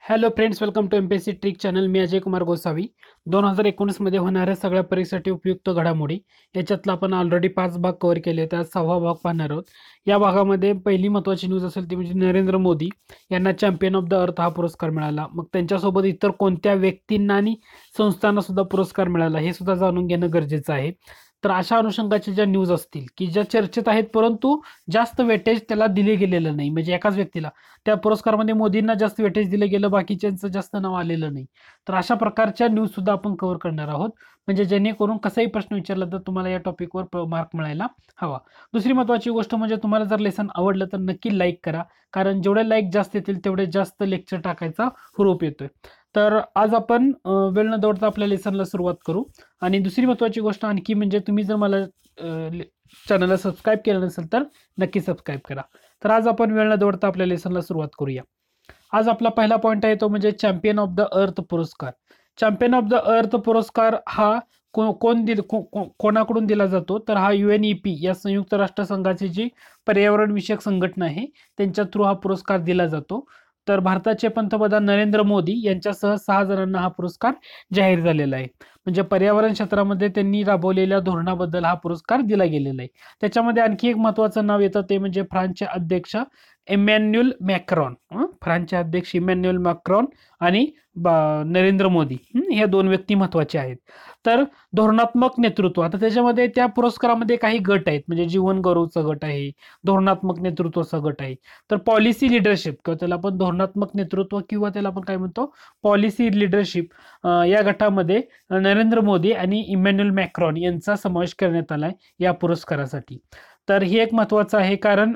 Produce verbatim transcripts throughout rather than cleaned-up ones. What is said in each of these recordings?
Hello friends, welcome to MPSC trick channel. मी अजय कुमार गोसावी. दोन हजार एकोणीसमध्ये होणाऱ्या सगळ्या परीक्षेसाठी उपयुक्त घडामोडी याच्यातला आपण ऑलरेडी पाच भाग कव्हर केले. त्यात सहावा भाग पाहणार आहोत. या भागामध्ये पहिली महत्त्वाची न्यूज असेल ती म्हणजे नरेंद्र मोदी यांना चॅम्पियन ऑफ द अर्थ हा पुरस्कार मिळाला. मग त्यांच्यासोबत इतर कोणत्या व्यक्तींना आणि संस्थांना सुद्धा पुरस्कार मिळाला हे सुद्धा जाणून घेणं गरजेचं आहे. तर अशा अनुषंगाच्या ज्या न्यूज असतील की ज्या चर्चेत आहेत परंतु जास्त वेटेज त्याला दिले गेलेलं नाही, म्हणजे एकाच व्यक्तीला त्या पुरस्कारामध्ये मोदींना जास्त वेटेज दिलं गेलं, बाकीच्यांचं जास्त नाव आलेलं नाही. तर अशा प्रकारच्या न्यूज सुद्धा आपण कव्हर करणार आहोत, म्हणजे जेणेकरून कसाही प्रश्न विचारला तर तुम्हाला या टॉपिकवर मार्क मिळायला हवा. दुसरी महत्त्वाची गोष्ट म्हणजे तुम्हाला जर लेसन आवडलं तर नक्की लाईक करा, कारण जेवढे लाईक जास्त येतील तेवढे जास्त लेक्चर टाकायचा हुरूप येतोय. तर आज आपण वेळ न दौडता आपल्या लेसनला सुरुवात करू. आणि दुसरी महत्त्वाची गोष्ट आणखी म्हणजे तुम्ही जर मला चॅनलला सबस्क्राईब केलं नसेल तर नक्की सबस्क्राईब करा. तर आज आपण वेळ न दौडता आपल्या लेसनला सुरुवात करूया. आज आपला पहिला पॉईंट आहे तो म्हणजे चॅम्पियन ऑफ द अर्थ पुरस्कार. चॅम्पियन ऑफ द अर्थ पुरस्कार हा को कोण दिल को, को, कोणाकडून दिला जातो तर हा युएनईपी या संयुक्त राष्ट्र संघाची जी पर्यावरण विषयक संघटना आहे त्यांच्या थ्रू हा पुरस्कार दिला जातो. तर भारताचे पंतप्रधान नरेंद्र मोदी यांच्यासह सहा जणांना हा पुरस्कार जाहीर झालेला आहे. म्हणजे पर्यावरण क्षेत्रामध्ये त्यांनी राबवलेल्या धोरणाबद्दल हा पुरस्कार दिला गेलेला आहे. त्याच्यामध्ये आणखी एक महत्त्वाचं नाव येतं ते म्हणजे फ्रान्सचे अध्यक्ष इमॅन्युअल मॅक्रॉन. फ्रान्सचे अध्यक्ष इमॅन्युअल मॅक्रॉन आणि नरेंद्र मोदी हे दोन व्यक्ती महत्त्वाचे आहेत. तर धोरणात्मक नेतृत्व, आता त्याच्यामध्ये त्या पुरस्कारामध्ये काही गट आहेत, म्हणजे जीवन गौरवचा गट आहे, धोरणात्मक नेतृत्वाचा गट आहे. तर पॉलिसी लिडरशिप किंवा त्याला आपण धोरणात्मक नेतृत्व किंवा त्याला आपण काय म्हणतो पॉलिसी लिडरशिप या गटामध्ये नरेंद्र मोदी आणि इमॅन्युअल मॅक्रॉन यांचा समावेश करण्यात आलाय या पुरस्कारासाठी. तर हे एक महत्वाचं आहे, कारण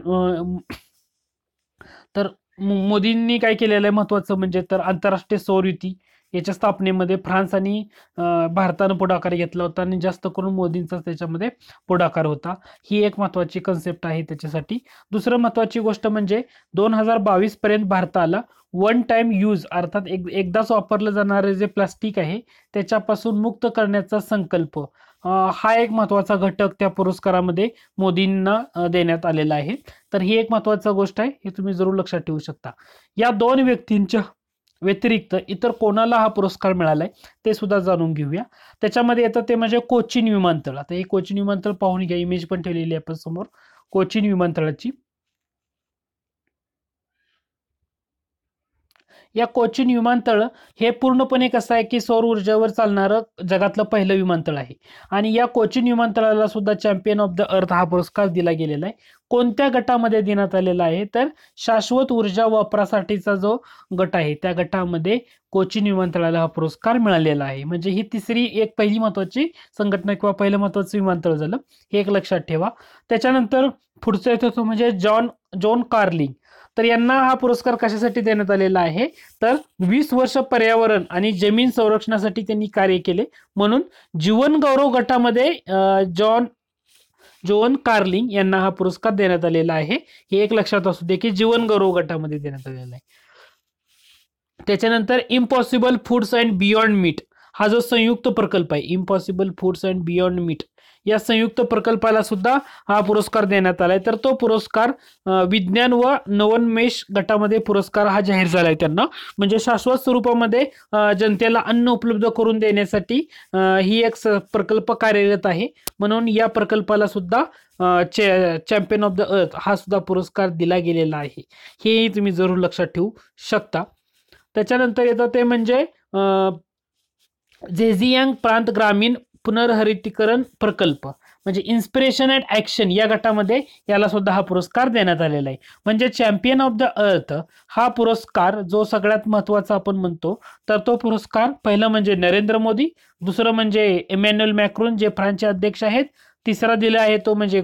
तर मोदींनी काय केलेलं आहे महत्वाचं म्हणजे तर आंतरराष्ट्रीय सौर युती याच्या स्थापनेमध्ये फ्रान्स आणि भारतानं पुढाकार घेतला होता आणि जास्त करून मोदींचा त्याच्यामध्ये पुढाकार होता. ही एक महत्वाची कन्सेप्ट आहे त्याच्यासाठी. दुसरं महत्वाची गोष्ट म्हणजे दोन हजार बावीस पर्यंत भारताला वन टाइम यूज अर्थात एक एकदाच वापरलं जाणारे जे प्लास्टिक आहे त्याच्यापासून मुक्त करण्याचा संकल्प हा एक महत्वाचा घटक त्या पुरस्कारामध्ये मोदींना देण्यात आलेला आहे. तर ही एक महत्वाची गोष्ट आहे, हे तुम्ही जरूर लक्षात ठेवू शकता. या दोन व्यक्तींच्या व्यतिरिक्त इतर कोणाला हा पुरस्कार मिळालाय ते सुद्धा जाणून घेऊया. त्याच्यामध्ये येतं ते म्हणजे कोचीन विमानतळ. आता हे कोचीन विमानतळ पाहून घ्या, इमेज पण ठेवलेली आहे आपण समोर कोचीन विमानतळाची. या कोचीन विमानतळ हे पूर्णपणे कसं आहे की सौर ऊर्जेवर चालणारं जगातलं पहिलं विमानतळ आहे. आणि या कोचीन विमानतळाला सुद्धा चॅम्पियन ऑफ द अर्थ हा पुरस्कार दिला गेलेला आहे. कोणत्या गटामध्ये देण्यात आलेला आहे तर शाश्वत ऊर्जा वापरासाठीचा जो गट आहे त्या गटामध्ये कोचीन विमानतळाला हा पुरस्कार मिळालेला आहे. म्हणजे ही तिसरी एक पहिली महत्वाची संघटना किंवा पहिलं महत्वाचं विमानतळ झालं, हे एक लक्षात ठेवा. त्याच्यानंतर पुढचं येतो तो म्हणजे जॉन जॉन कार्लिंग. तर यांना हा पुरस्कार कशासाठी देण्यात आलेला आहे तर वीस वर्ष पर्यावरण आणि जमीन संरक्षणासाठी त्यांनी कार्य केले म्हणून जीवन गौरव गटामध्ये जॉन जॉन कार्लिंग यांना हा पुरस्कार देण्यात आलेला आहे. हे एक लक्षात असू दे की जीवन गौरव गटामध्ये देण्यात आलेला आहे. त्याच्यानंतर impossible foods and beyond meat हा जो संयुक्त प्रकल्प आहे, impossible foods and beyond meat या संयुक्त प्रकल्पाला सुद्धा हा पुरस्कार देण्यात आलाय. तर तो पुरस्कार विज्ञान व नवोन्मेष गटामध्ये पुरस्कार हा जाहीर झालाय त्यांना. म्हणजे शाश्वत स्वरूपामध्ये जनतेला अन्न उपलब्ध करून देण्यासाठी ही एक प्रकल्प कार्यरत आहे, म्हणून या प्रकल्पाला सुद्धा चॅम्पियन ऑफ द अर्थ हा सुद्धा पुरस्कार दिला गेलेला आहे. हेही तुम्ही जरूर लक्षात ठेवू शकता. त्याच्यानंतर येतं ते म्हणजे झेजियांग प्रांत ग्रामीण पुनर्हरितीकरण प्रकल्प, म्हणजे इन्स्पिरेशन अँड ऍक्शन या गटामध्ये याला सुद्धा हा पुरस्कार देण्यात आलेला आहे. म्हणजे चॅम्पियन ऑफ द अर्थ हा पुरस्कार जो सगळ्यात महत्वाचा आपण म्हणतो तर तो पुरस्कार पहिलं म्हणजे नरेंद्र मोदी, दुसरं म्हणजे इमॅन्युअल मॅक्रोन जे फ्रान्सचे अध्यक्ष आहेत, तिसरा दिला आहे तो म्हणजे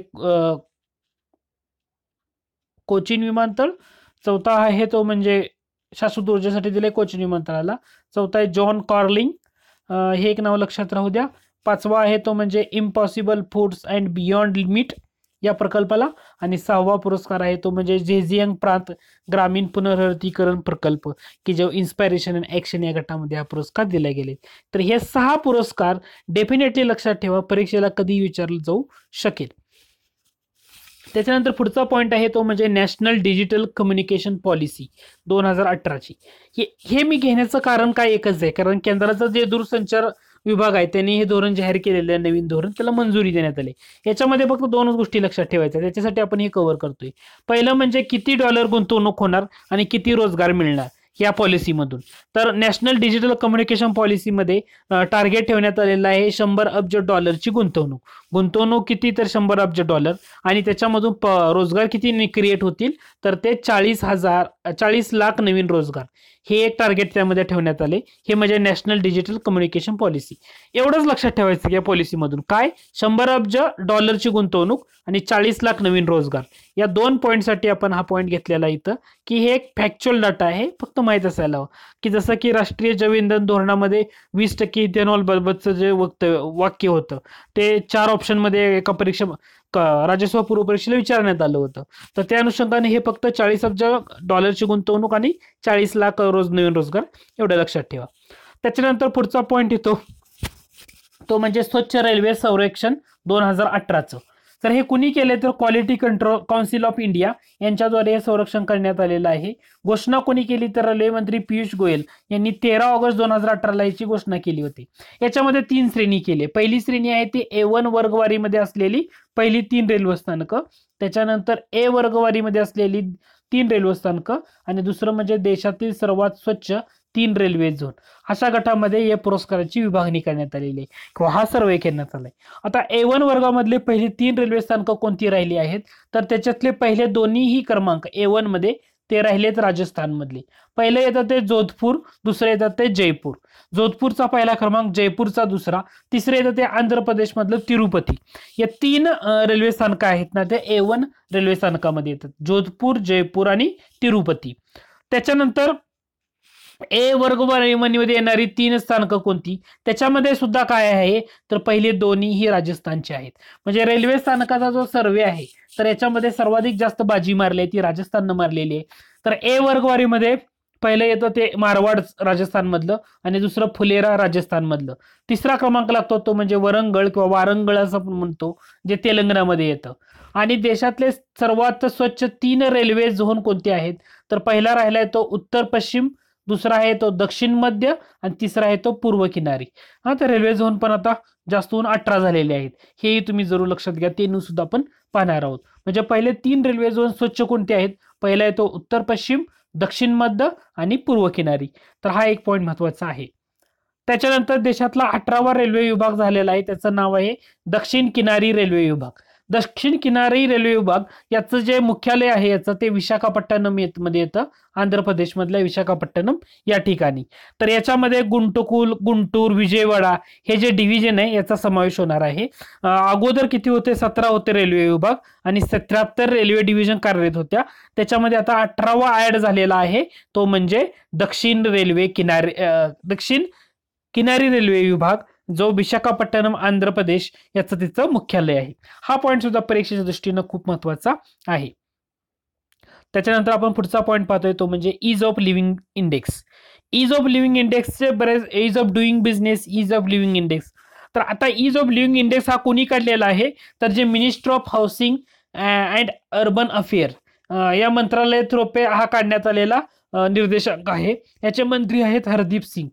कोचीन विमानतळ, चौथा आहे तो म्हणजे शाश्वत ऊर्जेसाठी दिले कोचीन विमानतळाला, चौथा आहे जॉन कार्लिंग, हे एक नाव लक्षात राहू द्या, पाचवा आहे तो म्हणजे impossible foods and beyond meat या प्रकल्पाला, आणि सहावा पुरस्कार आहे तो म्हणजे झेजियांग प्रांत ग्रामीण पुनर्हरितीकरण प्रकल्प की जो इन्स्पायरेशन अँड ऍक्शन या गटामध्ये हा पुरस्कार दिले गेले. तर हे सहा पुरस्कार डेफिनेटली लक्षात ठेवा, परीक्षेला कधी विचारलं जाऊ शकेल. त्याच्यानंतर पुढचा पॉईंट आहे तो म्हणजे नॅशनल डिजिटल कम्युनिकेशन पॉलिसी दोन हजार अठराची. हे हे मी घेण्याचं कारण काय एकच आहे, कारण केंद्राचं जे दूरसंचार विभाग आहे त्यांनी हे धोरण जाहीर केलेलं आहे, नवीन धोरण, त्याला मंजुरी देण्यात आली. याच्यामध्ये फक्त दोनच गोष्टी लक्षात ठेवायच्या, त्याच्यासाठी आपण हे कव्हर करतोय. पहिलं म्हणजे किती डॉलर गुंतवणूक होणार आणि किती रोजगार मिळणार या पॉलिसीमधून. तर नॅशनल डिजिटल कम्युनिकेशन पॉलिसीमध्ये टार्गेट ठेवण्यात आलेलं आहे शंभर अब्ज डॉलरची गुंतवणूक. गुंतवणूक किती, तर शंभर अब्ज डॉलर, आणि त्याच्यामधून रोजगार किती क्रिएट होतील, तर ते चाळीस हजार चाळीस लाख नवीन रोजगार, हे एक टार्गेट त्यामध्ये ठेवण्यात आले. हे म्हणजे नॅशनल डिजिटल कम्युनिकेशन पॉलिसी. एवढंच लक्षात ठेवायचं या पॉलिसीमधून काय, शंभर अब्ज डॉलरची गुंतवणूक आणि चाळीस लाख नवीन रोजगार. या दोन पॉईंटसाठी आपण हा पॉईंट घेतलेला इथं, की हे एक फॅक्च्युअल डाटा आहे, फक्त माहित असायला हवं. की जसं की राष्ट्रीय जैव इंधन धोरणामध्ये वीस टक्के इथेनॉल बाबतचं जे वक्तव्य वाक्य होतं ते चार ऑप्शन मध्ये एका परीक्षा राज्यसभा पूर्व परीक्षेला विचारण्यात आलं होतं. तर त्या अनुषंगाने हे फक्त चाळीस अब्ज डॉलरची गुंतवणूक आणि चाळीस लाख रोज नवीन रोजगार, एवढं लक्षात ठेवा. त्याच्यानंतर पुढचा पॉईंट येतो तो म्हणजे स्वच्छ रेल्वे संरक्षण दोन हजार अठराचं. तर हे कुणी केले, तर quality control council of India यांच्याद्वारे हे संरक्षण करण्यात आलेलं आहे. घोषणा कोणी केली, तर रेल्वे मंत्री पियुष गोयल यांनी तेरा ऑगस्ट दोन हजार अठराला याची घोषणा केली होती. याच्यामध्ये तीन श्रेणी केली. पहिली श्रेणी आहे ती ए वन वर्गवारीमध्ये असलेली पहिली तीन रेल्वे स्थानकं, त्याच्यानंतर ए वर्गवारीमध्ये असलेली तीन रेल्वे स्थानकं, आणि दुसरं म्हणजे देशातील सर्वात स्वच्छ तीन रेल्वे झोन. अशा गटामध्ये या पुरस्काराची विभागणी करण्यात आलेली आहे किंवा हा सर्वे करण्यात आलाय. आता ए वन वर्गामधले पहिली तीन रेल्वे स्थानकं कोणती राहिली आहेत, तर त्याच्यातले पहिले दोन्हीही क्रमांक ए वन मध्ये ते राहिलेत राजस्थान मधले. पहिले येतं ते जोधपूर, दुसरे येतात ते जयपूर. जोधपूरचा पहिला क्रमांक, जयपूरचा दुसरा, तिसरे येतं ते आंध्र प्रदेश मधलं तिरुपती. या तीन रेल्वे स्थानकं आहेत ना, ते ए वन रेल्वे स्थानकामध्ये येतात, जोधपूर, जयपूर आणि तिरुपती. त्याच्यानंतर ए वर्गवारीमध्ये येणारी तीन स्थानकं कोणती, त्याच्यामध्ये सुद्धा काय आहे, तर पहिले दोन्ही ही राजस्थानचे आहेत. म्हणजे रेल्वे स्थानकाचा जो सर्वे आहे, तर याच्यामध्ये सर्वाधिक जास्त बाजी मारली आहे ती राजस्थाननं मारलेली आहे. तर ए वर्गवारीमध्ये पहिलं येतं ते मारवाड राजस्थान मधलं, आणि दुसरं फुलेरा राजस्थान मधलं. तिसरा क्रमांक लागतो तो म्हणजे वरंगळ किंवा वारंगळ असं आपण म्हणतो, जे तेलंगणामध्ये येतं. आणि देशातले सर्वात स्वच्छ तीन रेल्वे झोन कोणते आहेत, तर पहिला राहिलाय तो उत्तर पश्चिम, दुसरा आहे तो दक्षिण मध्य, आणि तिसरा आहे तो पूर्व किनारी. हा, तर रेल्वे झोन पण आता जास्त होऊन अठरा झालेले आहेत, हेही तुम्ही जरूर लक्षात घ्या, ते न्यूज सुद्धा आपण पाहणार आहोत. म्हणजे पहिले तीन रेल्वे झोन स्वच्छ कोणते आहेत, पहिला आहे तो उत्तर पश्चिम, दक्षिण मध्य आणि पूर्व किनारी. तर हा एक पॉईंट महत्वाचा आहे. त्याच्यानंतर देशातला अठरावा रेल्वे विभाग झालेला आहे, त्याचं नाव आहे दक्षिण किनारी रेल्वे विभाग. दक्षिण किनारी रेल्वे विभाग याचं जे मुख्यालय आहे याचं ते विशाखापट्टणम मध्ये येतं, आंध्र प्रदेश मधल्या विशाखापट्टणम या ठिकाणी. तर याच्यामध्ये गुंटकुल, गुंटूर, विजयवाडा हे जे डिव्हिजन आहे याचा समावेश होणार आहे. अगोदर किती होते, सतरा होते रेल्वे विभाग, आणि सत्याहत्तर रेल्वे डिव्हिजन कार्यरत होत्या. त्याच्यामध्ये आता अठरावा ऍड झालेला आहे, तो म्हणजे दक्षिण रेल्वे किनारी दक्षिण किनारी रेल्वे विभाग, जो विशाखापट्टणम आंध्र प्रदेश याचं तिचं मुख्यालय आहे. हा पॉईंट सुद्धा परीक्षेच्या दृष्टीनं खूप महत्वाचा आहे. त्याच्यानंतर आपण पुढचा पॉईंट पाहतोय तो म्हणजे ease of living index. Ease of living इंडेक्सचे बरेच, ease of doing business, ease of living index. तर आता इज ऑफ लिव्हिंग इंडेक्स हा कोणी काढलेला आहे, तर जे minister of housing and urban affair या मंत्रालय थ्रू हा काढण्यात आलेला निर्देशांक आहे. याचे मंत्री आहेत हरदीप सिंग.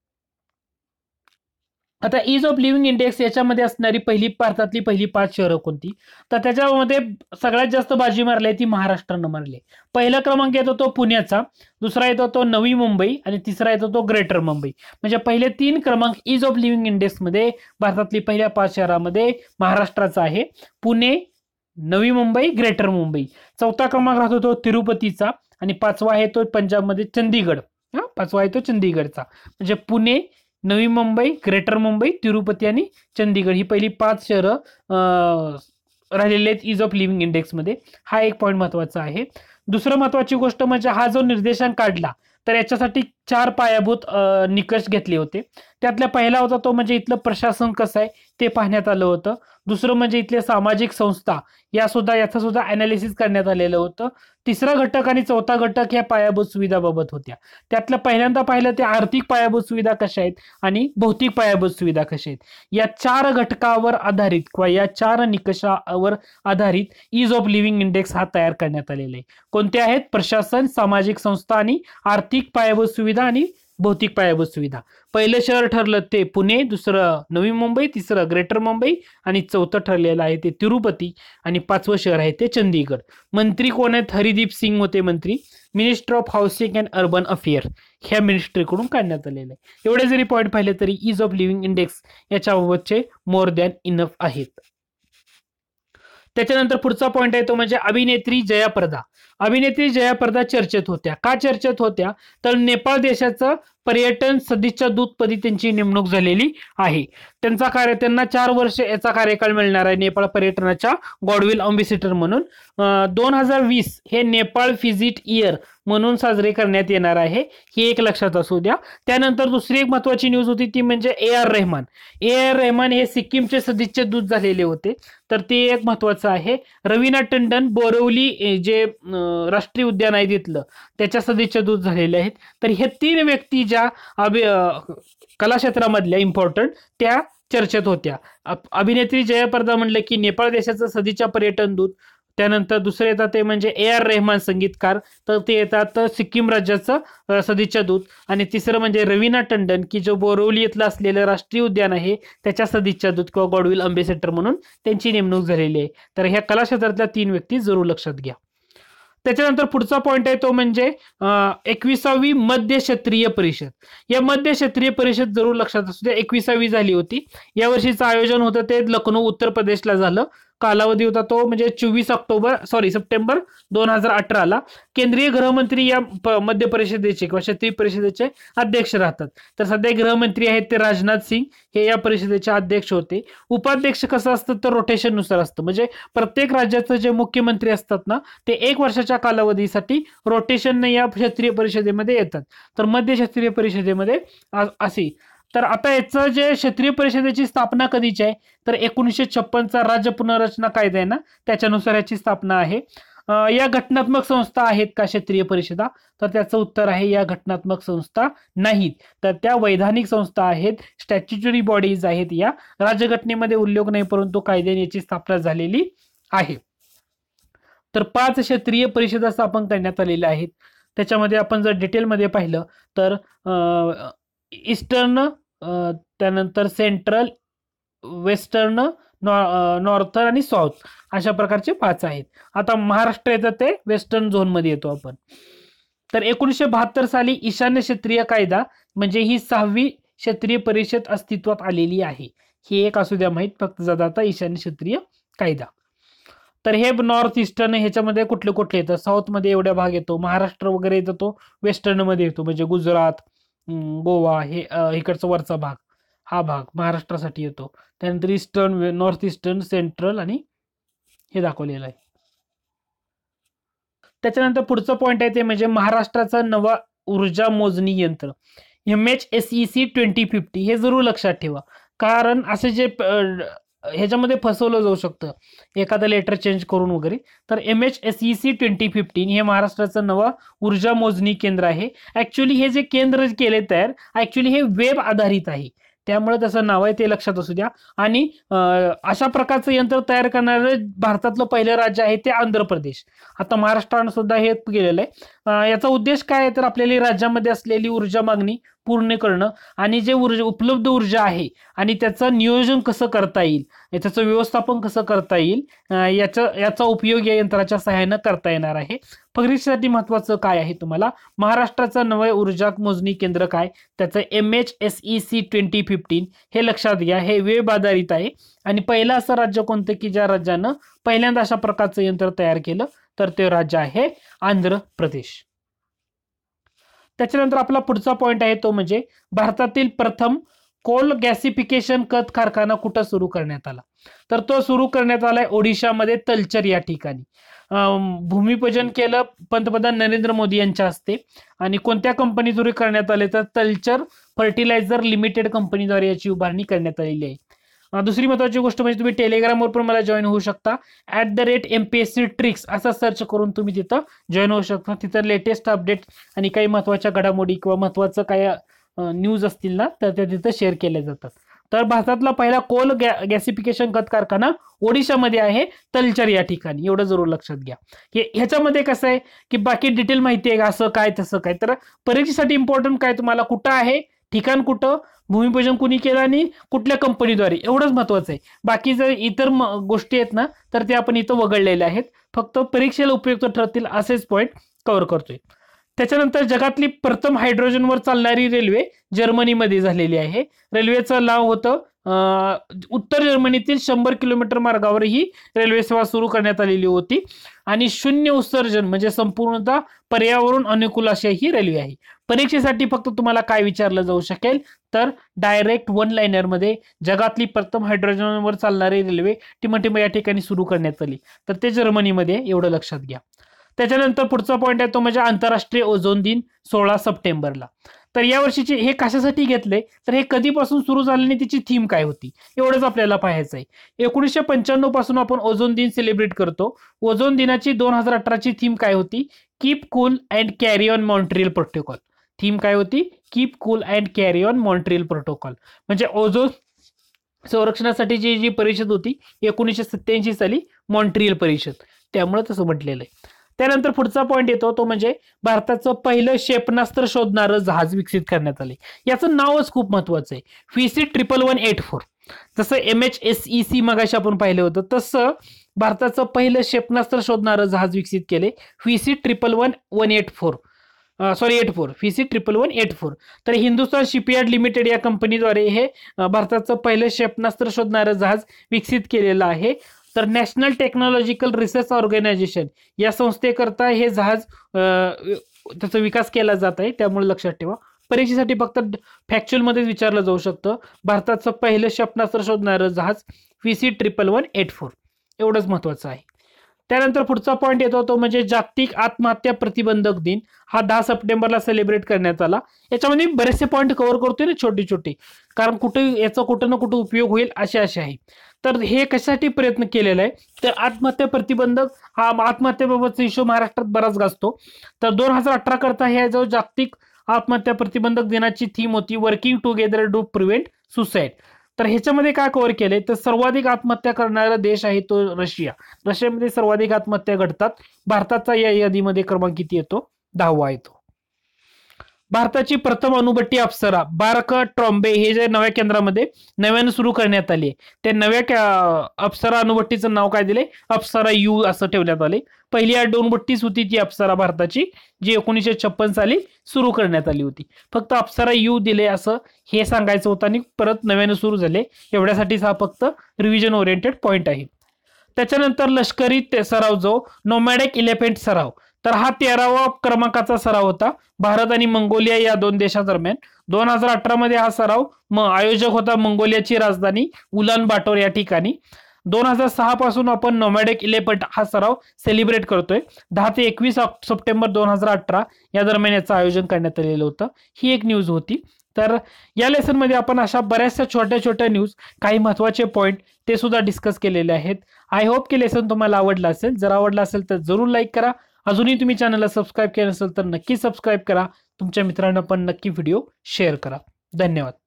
आता इज ऑफ लिव्हिंग इंडेक्स याच्यामध्ये असणारी पहिली भारतातली पहिली पाच शहरं कोणती, तर त्याच्यामध्ये सगळ्यात जास्त बाजी मारली ती महाराष्ट्रानं मारली. पहिला क्रमांक येतो तो पुण्याचा, दुसरा येतो तो नवी मुंबई, आणि तिसरा येतो तो ग्रेटर मुंबई. म्हणजे पहिले तीन क्रमांक इज ऑफ लिव्हिंग इंडेक्स मध्ये भारतातली पहिल्या पाच शहरामध्ये महाराष्ट्राचा आहे, पुणे, नवी मुंबई, ग्रेटर मुंबई. चौथा क्रमांक राहतो तो तिरुपतीचा, आणि पाचवा आहे तो पंजाबमध्ये चंदीगड. हा, पाचवा आहे तो चंदीगडचा. म्हणजे पुणे, नवी मुंबई, ग्रेटर मुंबई, तिरुपती आणि चंदीगड ही पहिली पाच शहरं राहिलेले आहेत इज ऑफ लिव्हिंग इंडेक्स मध्ये. हा एक पॉईंट महत्वाचा आहे. दुसरं महत्वाची गोष्ट म्हणजे हा जो निर्देशांक काढला, तर याच्यासाठी चार पायाभूत निकष घेतले होते. त्यातला पहिला होता तो म्हणजे इथलं प्रशासन कसं आहे ते पाहण्यात आलं होतं. दुसरं म्हणजे इथल्या सामाजिक संस्था या सुद्धा याचं सुद्धा अनालिसिस करण्यात आलेलं होतं. तिसरा घटक आणि चौथा घटक ह्या पायाभूत सुविधाबाबत होत्या. त्यातलं पहिल्यांदा पाहिलं ते आर्थिक पायाभूत सुविधा कशा आहेत आणि भौतिक पायाभूत सुविधा कशा आहेत. या चार घटकावर आधारित किंवा या चार निकषावर आधारित ईज ऑफ लिव्हिंग इंडेक्स हा तयार करण्यात आलेला आहे. कोणते आहेत? प्रशासन, सामाजिक संस्था आणि आर्थिक पायाभूत सुविधा आणि भौतिक पायाभूत सुविधा. पहिलं शहर ठरलं ते पुणे, दुसरं नवी मुंबई, तिसरं ग्रेटर मुंबई आणि चौथं ठरलेलं आहे ते तिरुपती आणि पाचवं शहर आहे ते चंदीगड. मंत्री कोण आहेत? हरिदीप सिंग होते मंत्री. Minister of housing and urban affair ह्या मिनिस्ट्रीकडून काढण्यात आलेलं आहे. एवढे जरी पॉईंट पाहिले तरी ईज ऑफ लिव्हिंग इंडेक्स याच्याबाबतचे मोर दॅन इनफ आहेत. त्याच्यानंतर पुढचा पॉईंट आहे तो म्हणजे अभिनेत्री जयाप्रदा. अभिनेत्री जयाप्रदा चर्चेत होत्या. का चर्चेत होत्या? तर नेपाळ देशाचं पर्यटन सदिच्छा दूतपदी त्यांची नेमणूक झालेली आहे. त्यांचा कार्य त्यांना चार वर्ष याचा कार्यकाळ मिळणार आहे नेपाळ पर्यटनाच्या गॉडविल अम्बेसिडर म्हणून. दोन हजार वीस हे नेपाळ व्हिजिट इयर म्हणून साजरे करण्यात येणार आहे, ही एक लक्षात असू द्या. त्यानंतर दुसरी एक महत्वाची न्यूज होती ती म्हणजे A R Rahman. A R Rahman हे सिक्कीमचे सदिच्छा दूत झालेले होते, तर ते एक महत्वाचं आहे. रवीना टंडन बोरवली जे राष्ट्रीय उद्यान आहे तिथलं त्याच्या सदिच्छा दूत झालेले आहेत. तर हे तीन व्यक्ती ज्या कला क्षेत्रामधल्या इम्पॉर्टंट त्या चर्चेत होत्या. अभिनेत्री जयाप्रदा म्हणलं की नेपाळ देशाचं सदिच्छा पर्यटन दूत. त्यानंतर दुसरे येतात ते म्हणजे ए आर रेहमान संगीतकार, तर ते येतात सिक्कीम राज्याचं सदिच्छा दूत. आणि तिसरं म्हणजे रवीना टंडन की जो बोरवली इथलं असलेलं राष्ट्रीय उद्यान आहे त्याच्या सदिच्छा दूत किंवा गॉडविल अम्बेसेडर म्हणून त्यांची नेमणूक झालेली आहे. तर ह्या कला क्षेत्रातल्या तीन व्यक्ती जरूर लक्षात घ्या. त्याच्यानंतर पुढचा पॉईंट आहे तो म्हणजे एकविसावी मध्य क्षेत्रीय परिषद. या मध्य क्षेत्रीय परिषद जरूर लक्षात असू द्या, एकविसावी झाली होती. या वर्षीचं आयोजन होतं ते लखनौ उत्तर प्रदेशला झालं. कालावधी होता तो म्हणजे चोवीस ऑक्टोबर सॉरी सप्टेंबर दोन हजार अठराला. केंद्रीय गृहमंत्री या मध्य परिषदेचे किंवा क्षेत्रीय परिषदेचे अध्यक्ष राहतात. तर सध्या गृहमंत्री आहेत ते राजनाथ सिंग हे या परिषदेचे अध्यक्ष होते. उपाध्यक्ष कसं असतं तर रोटेशन नुसार असतं, म्हणजे प्रत्येक राज्याचं जे मुख्यमंत्री असतात ना ते एक वर्षाच्या कालावधीसाठी रोटेशनने या क्षेत्रीय परिषदेमध्ये येतात. तर मध्य क्षेत्रीय परिषदेमध्ये असे. तर आता याचं जे क्षेत्रीय परिषदेची स्थापना कधीची आहे तर एकोणीसशे छप्पनचा राज्य पुनर्रचना कायदा आहे ना त्याच्यानुसार याची स्थापना आहे. या घटनात्मक संस्था आहेत का क्षेत्रीय परिषदा? तर त्याचं उत्तर आहे या घटनात्मक संस्था नाहीत, तर त्या वैधानिक संस्था आहेत, स्टॅच्युटरी बॉडीज आहेत. या राज्यघटनेमध्ये उल्लेख नाही परंतु कायद्याने याची स्थापना झालेली आहे. तर पाच क्षेत्रीय परिषदा स्थापन करण्यात आलेल्या आहेत. त्याच्यामध्ये आपण जर डिटेलमध्ये पाहिलं तर ईस्टर्न, त्यानंतर सेंट्रल, वेस्टर्न, नॉर्थर्न आणि साऊथ अशा प्रकारचे पाच आहेत. आता महाराष्ट्र येतं ते वेस्टर्न झोन मध्ये येतो आपण. तर एकोणीसशे बहात्तर साली ईशान्य क्षेत्रीय कायदा म्हणजे ही सहावी क्षेत्रीय परिषद अस्तित्वात आलेली आहे. ही एक असू द्या माहित फक्त जाता ईशान्य क्षेत्रीय कायदा. तर हे नॉर्थ ईस्टर्न ह्याच्यामध्ये कुठले कुठले येतं? साऊथ मध्ये एवढा भाग येतो, महाराष्ट्र वगैरे येतो तो वेस्टर्न मध्ये येतो म्हणजे गुजरात, गोवा हे इकडचा वरचा भाग हा भाग महाराष्ट्रासाठी येतो. त्यानंतर ईस्टर्न, नॉर्थ ईस्टर्न, सेंट्रल आणि हे दाखवलेलं आहे. त्याच्यानंतर पुढचं पॉईंट आहे ते म्हणजे महाराष्ट्राचं नवा ऊर्जा मोजणी यंत्र M H S E C twenty fifty हे जरूर लक्षात ठेवा, कारण असे जे ह्याच्यामध्ये फसवलं जाऊ शकतं एखादं लेटर चेंज करून वगैरे. तर M H S E C twenty fifteen हे महाराष्ट्राचं नवा ऊर्जा मोजणी केंद्र आहे. ऍक्च्युली हे जे केंद्र केले तयार ऍक्च्युली हे वेब आधारित आहे, त्यामुळे त्याचं नाव आहे ते लक्षात असू द्या. आणि अशा प्रकारचं यंत्र तयार करणारं भारतातलं पहिलं राज्य आहे ते आंध्र प्रदेश. आता महाराष्ट्रानं सुद्धा हे केलेलं आहे. याचा उद्देश काय आहे तर आपल्याला राज्यामध्ये असलेली ऊर्जा मागणी पूर्ण करणं आणि जे ऊर्जा उपलब्ध ऊर्जा आहे आणि त्याचं नियोजन कसं करता येईल, त्याचं व्यवस्थापन कसं करता येईल याचा याचा उपयोग या यंत्राच्या सहाय्यानं करता येणार आहे. परीक्षेसाठी महत्वाचं काय आहे तुम्हाला महाराष्ट्राचं नवं ऊर्जा मोजणी केंद्र काय, त्याचं M H S E C twenty fifteen हे लक्षात घ्या. हे वेब आधारित आहे आणि पहिलं असं राज्य कोणतं की ज्या राज्यानं पहिल्यांदा अशा प्रकारचं यंत्र तयार केलं तर ते राज्य आहे आंध्र प्रदेश. त्याच्यानंतर आपला पुढचा पॉईंट आहे तो म्हणजे भारतातील प्रथम कोल गॅसिफिकेशन खत कारखाना कुठं सुरू करण्यात आला, तर तो सुरू करण्यात आलाय ओडिशामध्ये तलचर या ठिकाणी. भूमिपूजन केलं पंतप्रधान नरेंद्र मोदी यांच्या हस्ते आणि कोणत्या कंपनीद्वारे करण्यात आले तर तलचर फर्टिलायझर लिमिटेड कंपनीद्वारे याची उभारणी करण्यात आलेली आहे. दुसरी महत्वाची गोष्ट म्हणजे तुम्ही टेलिग्रामवर पण मला जॉईन होऊ शकता. At the rate MPSC tricks असा सर्च करून तुम्ही तिथं जॉईन होऊ शकता. तिथं लेटेस्ट अपडेट आणि काही महत्वाच्या घडामोडी किंवा महत्वाचं काही न्यूज असतील ना तर त्या तिथं शेअर केल्या जातात. तर भारतातला पहिला कोल गॅ गॅसिफिकेशन खत कारखाना ओडिशामध्ये आहे, तलचर या ठिकाणी. एवढं जरूर लक्षात घ्या. ह्याच्यामध्ये कसं आहे की बाकी डिटेल माहिती आहे का, असं काय तसं काय. तर परीक्षेसाठी इम्पॉर्टंट काय, तुम्हाला कुठं आहे, ठिकाण कुठं, भूमिपूजन कुणी केलं आणि कुठल्या कंपनीद्वारे, एवढंच महत्वाचं आहे. बाकी जर इतर गोष्टी आहेत ना तर ते आपण इथं वगळलेले आहेत. फक्त परीक्षेला उपयुक्त ठरतील असेच पॉईंट कव्हर करतोय. त्याच्यानंतर जगातली प्रथम हायड्रोजनवर चालणारी रेल्वे जर्मनीमध्ये झालेली आहे. रेल्वेचं नाव होतं उत्तर जर्मनीतील शंभर किलोमीटर मार्गावर ही रेल्वे सेवा सुरू करण्यात आलेली होती आणि शून्य उत्सर्जन म्हणजे संपूर्णतः पर्यावरण अनुकूल अशी ही रेल्वे आहे. परीक्षेसाठी फक्त तुम्हाला काय विचारलं जाऊ शकेल तर डायरेक्ट वन लाइनर मध्ये जगातली प्रथम हायड्रोजनवर चालणारी रेल्वे टिमटिम या ठिकाणी सुरू करण्यात आली, तर ते जर्मनीमध्ये, एवढं लक्षात घ्या. त्याच्यानंतर पुढचा पॉईंट आहे तो म्हणजे आंतरराष्ट्रीय ओझोन दिन सोळा सप्टेंबरला. तर या वर्षीचे हे कशासाठी घेतले तर हे कधीपासून सुरू झाले आणि त्याची थीम काय होती एवढंच आपल्याला पाहायचं आहे. एकोणीसशे पंच्याण्णव पासून आपण ओझोन दिन सेलिब्रेट करतो. ओझोन दिनाची दोन हजार अठराची थीम काय होती, keep cool and carry on Montreal protocol. Theme काय होती, keep cool and carry on Montreal protocol. म्हणजे ओझोन संरक्षणासाठीची जी परिषद होती एकोणीसशे सत्याऐंशी साली मॉन्ट्रियल परिषद, त्यामुळे तसं म्हटलेलं आहे. त्यानंतर पुढचा पॉईंट येतो तो म्हणजे भारताचं पहिलं क्षेपणास्त्र शोधणारं जहाज विकसित करण्यात आले. याचं नावच खूप महत्वाचं आहे, VC triple one eight four. जसं M H S E C मगाशी आपण पाहिलं होतं तसं भारताचं पहिलं क्षेपणास्त्र शोधणारं जहाज विकसित केले, VC triple one one eight four sorry eight four VC triple one eight four. तर हिंदुस्थान शिपयार्ड लिमिटेड या कंपनीद्वारे हे भारताचं पहिलं क्षेपणास्त्र शोधणारं जहाज विकसित केलेलं आहे. तर नॅशनल टेक्नॉलॉजिकल रिसर्च ऑर्गनायझेशन या संस्थेकरता हे जहाज त्याचा विकास केला जात आहे, त्यामुळे लक्षात ठेवा. परीक्षेसाठी फक्त फॅक्च्युअल मध्ये विचारलं जाऊ शकतं भारताचं पहिलं क्षेपणास्त्र शोधणारं जहाज VC triple one eight four, एवढंच महत्वाचं आहे. त्यानंतर पुढचा पॉईंट येतो तो म्हणजे जागतिक आत्महत्या प्रतिबंधक दिन. हा दहा सप्टेंबरला सेलिब्रेट करण्यात आला. याच्यामध्ये बरेचसे पॉईंट कव्हर करतोय ना छोटे छोटे, कारण कुठे याचा कुठं ना कुठं उपयोग होईल असे असे आहे. तर हे कशासाठी प्रयत्न केलेला आहे तर आत्महत्या प्रतिबंधक हा आत्महत्येबाबतचा इश्यू महाराष्ट्रात बराच गाजतो. तर दोन हजार अठरा करता ह्या जो जागतिक आत्महत्या प्रतिबंधक दिनाची थीम होती working together to prevent suicide. तर ह्याच्यामध्ये काय कव्हर केलंय तर सर्वाधिक आत्महत्या करणारा देश आहे तो रशिया. रशियामध्ये सर्वाधिक आत्महत्या घडतात. भारताचा या यादीमध्ये क्रमांक किती येतो, दहावा येतो. भारताची प्रथम अणुभट्टी अप्सरा बारक ट्रॉम्बे हे जे नव्या केंद्रामध्ये नव्यानं सुरू करण्यात आले, त्या नव्या अप्सरा अणुभट्टीचं नाव काय दिले, अप्सरा यू असं ठेवण्यात आले. पहिली अणुभट्टीच होती ती अप्सरा भारताची, जी एकोणीसशे छप्पन साली सुरू करण्यात आली होती. फक्त अप्सरा यू दिले असं हे सांगायचं होतं आणि परत नव्यानं सुरू झाले, एवढ्यासाठीच हा फक्त रिव्हिजन ओरिएंटेड पॉईंट आहे. त्याच्यानंतर लष्करी सराव जो नोमॅडिक इलेफंट सराव, तर हा तेरावा क्रमांकाचा सराव होता भारत आणि मंगोलिया या दोन देशांदरम्यान. दोन हजार अठरा मध्ये हा सराव म आयोजक होता मंगोलियाची राजधानी उलान बाटोर या ठिकाणी. दोन हजार सहा पासून आपण नोमॅडिक इलेफंट हा सराव सेलिब्रेट करतोय. दहा ते एकवीस सप्टेंबर दोन हजार अठरा या दरम्यान याचं आयोजन करण्यात आलेलं होतं. ही एक न्यूज होती. तर या लेसन मध्ये आपण अशा बऱ्याचशा छोट्या छोट्या न्यूज, काही महत्वाचे पॉईंट ते सुद्धा डिस्कस केलेले आहेत. आय होप की लेसन तुम्हाला आवडलं असेल. जर आवडलं असेल तर जरूर लाईक करा. अजूनही तुम्ही चॅनलला सबस्क्राईब केलं नसेल तर नक्की सबस्क्राईब करा. तुमच्या मित्रांना पण नक्की व्हिडिओ शेअर करा. धन्यवाद.